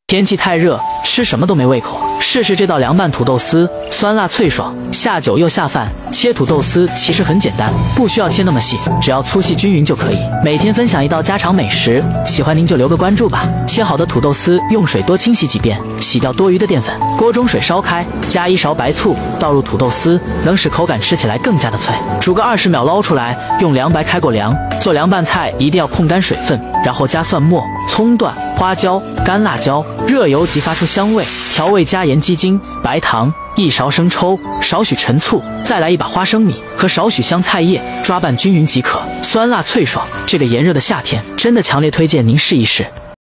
天气太热，吃什么都没胃口。试试这道凉拌土豆丝，酸辣脆爽，下酒又下饭。切土豆丝其实很简单，不需要切那么细，只要粗细均匀就可以。每天分享一道家常美食，喜欢您就留个关注吧。切好的土豆丝用水多清洗几遍，洗掉多余的淀粉。锅中水烧开，加1勺白醋，倒入土豆丝，能使口感吃起来更加的脆。煮个20秒捞出来，用凉白开过凉。做凉拌菜一定要控干水分，然后加蒜末、葱段、花椒、干辣椒，热油即发出香味。调味加盐、鸡精、白糖、1勺生抽，少许陈醋，再来1把花生米和少许香菜叶，抓拌均匀即可。酸辣脆爽，这个炎热的夏天，真的强烈推荐您试一试。